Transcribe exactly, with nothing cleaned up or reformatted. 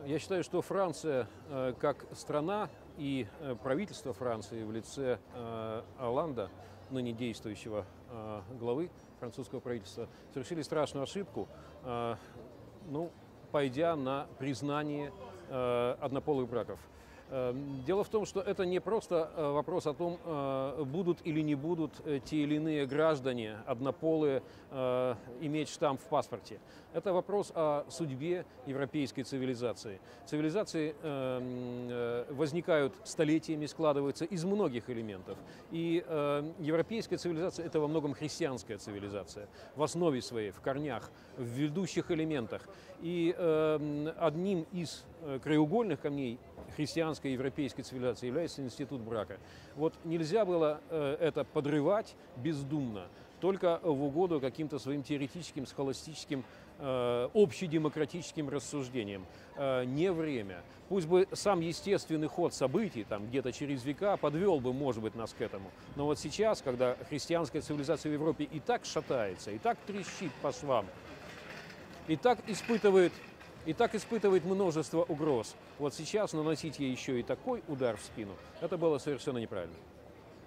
Я считаю, что Франция э, как страна и э, правительство Франции в лице э, Олланда, ныне действующего э, главы французского правительства, совершили страшную ошибку, э, ну, пойдя на признание э, однополых браков. Дело в том, что это не просто вопрос о том, будут или не будут те или иные граждане однополые иметь штамп в паспорте. Это вопрос о судьбе европейской цивилизации. Цивилизации возникают столетиями, складываются из многих элементов. И европейская цивилизация – это во многом христианская цивилизация. В основе своей, в корнях, в ведущих элементах. И одним из краеугольных камней христианской европейской цивилизации является институт брака. Вот нельзя было э, это подрывать бездумно, только в угоду каким-то своим теоретическим, схоластическим, э, общедемократическим рассуждениям. Э, не время. Пусть бы сам естественный ход событий, там где-то через века, подвел бы, может быть, нас к этому. Но вот сейчас, когда христианская цивилизация в Европе и так шатается, и так трещит по швам, и так испытывает И так испытывает множество угроз. Вот сейчас наносить ей еще и такой удар в спину, это было совершенно неправильно.